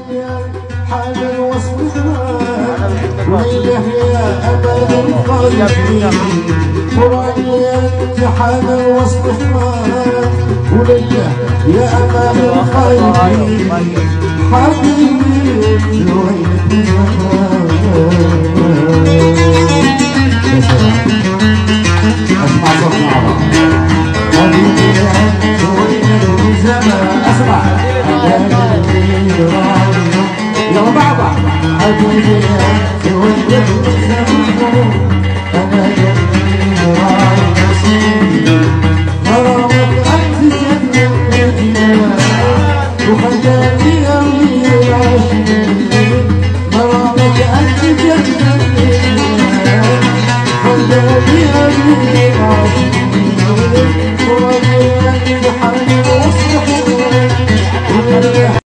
حال الوصف زمان ولله يا أمل الخالقين ورأيت حال الوصف زمان ولله يا أمل الخالقين حبيبي وين زمان. اسمع صوت مع بعض. حبيبي وين زمان. اسمع يلا بعض. حبيبي وين زمان انا جميل راعي نسيني غرامك انت جنة وخلاني أمير عاشقين غرامك أنت جنة خلاني أمير عاشقين وربي أنت حالي وصحي